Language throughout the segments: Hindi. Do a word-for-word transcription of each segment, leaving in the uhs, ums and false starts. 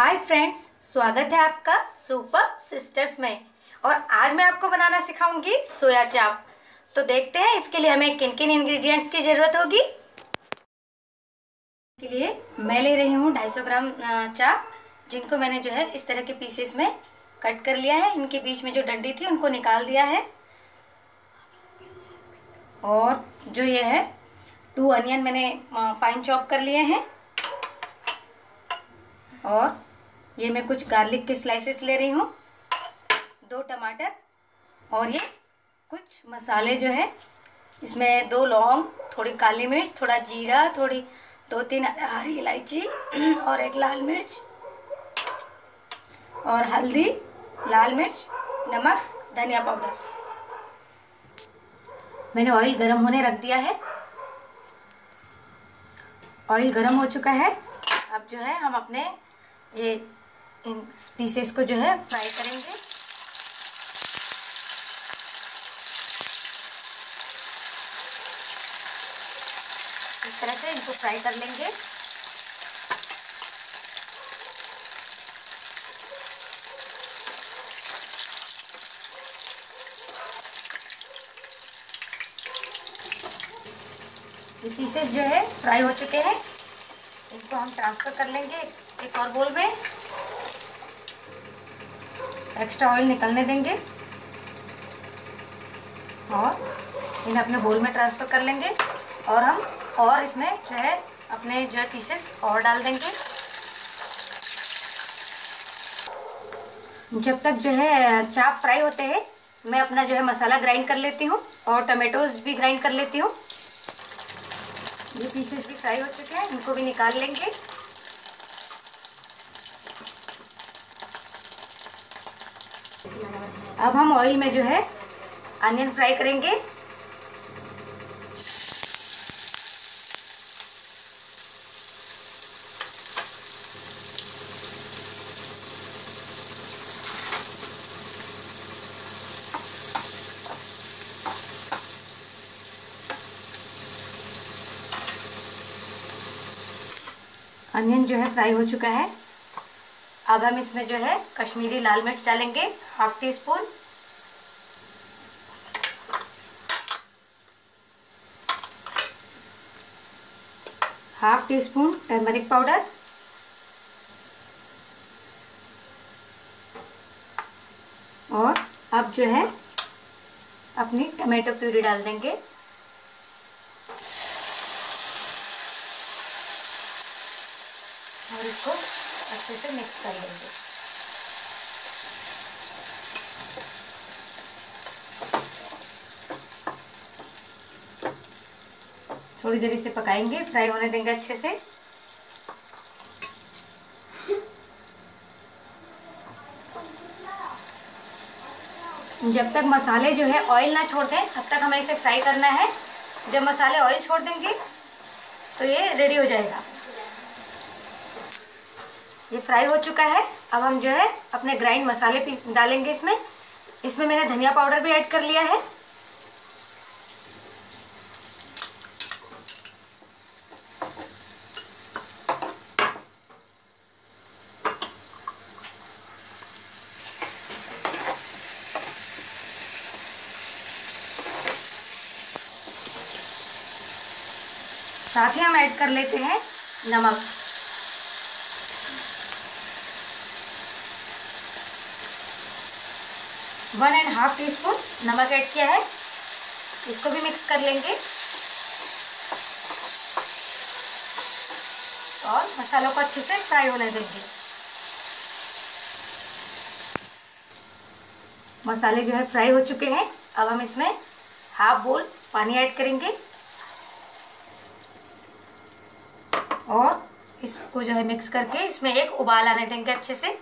हाय फ्रेंड्स, स्वागत है आपका सुपर सिस्टर्स में। और आज मैं आपको बनाना सिखाऊंगी सोया चाप। तो देखते हैं इसके लिए हमें किन किन इंग्रेडिएंट्स की ज़रूरत होगी। के लिए मैं ले रही हूँ दो सौ पचास ग्राम चाप, जिनको मैंने जो है इस तरह के पीसेस में कट कर लिया है। इनके बीच में जो डंडी थी उनको निकाल दिया है। और जो ये है टू अनियन मैंने फाइन चॉप कर लिए हैं। और ये मैं कुछ गार्लिक के स्लाइसेस ले रही हूँ, दो टमाटर। और ये कुछ मसाले जो है, इसमें दो लौंग, थोड़ी काली मिर्च, थोड़ा जीरा, थोड़ी दो तीन हरी इलायची और एक लाल मिर्च और हल्दी, लाल मिर्च, नमक, धनिया पाउडर। मैंने ऑयल गरम होने रख दिया है। ऑयल गरम हो चुका है। अब जो है हम अपने ये इन पीसेस को जो है फ्राई करेंगे। इस तरह से इनको फ्राई कर लेंगे। ये पीसेस जो है फ्राई हो चुके हैं। इनको हम ट्रांसफर कर लेंगे एक और बोल में। एक्स्ट्रा ऑयल निकलने देंगे और इन्हें अपने बोल में ट्रांसफ़र कर लेंगे। और हम और इसमें जो है अपने जो है पीसेस और डाल देंगे। जब तक जो है चाप फ्राई होते हैं, मैं अपना जो है मसाला ग्राइंड कर लेती हूँ और टमाटोज भी ग्राइंड कर लेती हूँ। ये पीसेस भी फ्राई हो चुके हैं, इनको भी निकाल लेंगे। अब हम ऑयल में जो है अनियन फ्राई करेंगे। अनियन जो है फ्राई हो चुका है। अब हम इसमें जो है कश्मीरी लाल मिर्च डालेंगे, half teaspoon. Half teaspoon turmeric powder. और अब जो है अपनी टमाटो प्यूरी डाल देंगे। और इसको अच्छे से मिक्स कर लेंगे। थोड़ी देर इसे पकाएंगे, फ्राई होने देंगे अच्छे से। जब तक मसाले जो है ऑयल ना छोड़ दें, तब तक हमें इसे फ्राई करना है। जब मसाले ऑयल छोड़ देंगे तो ये रेडी हो जाएगा। ये फ्राई हो चुका है। अब हम जो है अपने ग्राइंड मसाले पीस डालेंगे इसमें। इसमें मैंने धनिया पाउडर भी ऐड कर लिया है। साथ ही हम ऐड कर लेते हैं नमक। One and half teaspoon नमक ऐड किया है। इसको भी मिक्स कर लेंगे और मसालों को अच्छे से फ्राई होने देंगे। मसाले जो है फ्राई हो चुके हैं। अब हम इसमें हाफ बोल पानी ऐड करेंगे और इसको जो है मिक्स करके इसमें एक उबाल आने देंगे अच्छे से।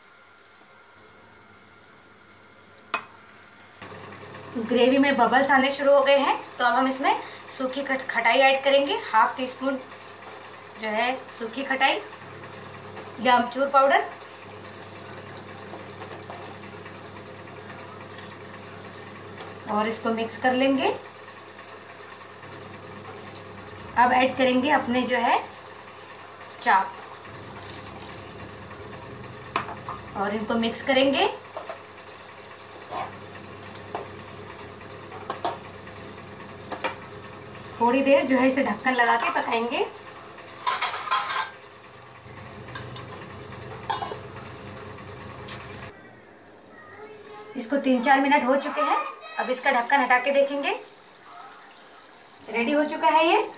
ग्रेवी में बबल्स आने शुरू हो गए हैं, तो अब हम इसमें सूखी खट खटाई ऐड करेंगे। हाफ टी स्पून जो है सूखी खटाई या अमचूर पाउडर। और इसको मिक्स कर लेंगे। अब ऐड करेंगे अपने जो है चाप। और इनको मिक्स करेंगे। थोड़ी देर जो है इसे ढक्कन लगा के पकाएंगे। इसको तीन चार मिनट हो चुके हैं। अब इसका ढक्कन हटा के देखेंगे। रेडी हो चुका है ये।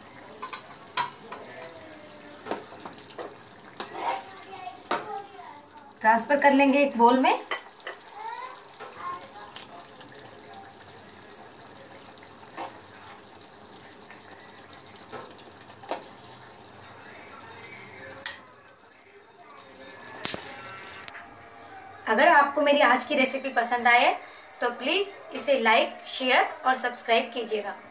ट्रांसफर कर लेंगे एक बोल में। अगर आपको मेरी आज की रेसिपी पसंद आए तो प्लीज़ इसे लाइक, शेयर और सब्सक्राइब कीजिएगा।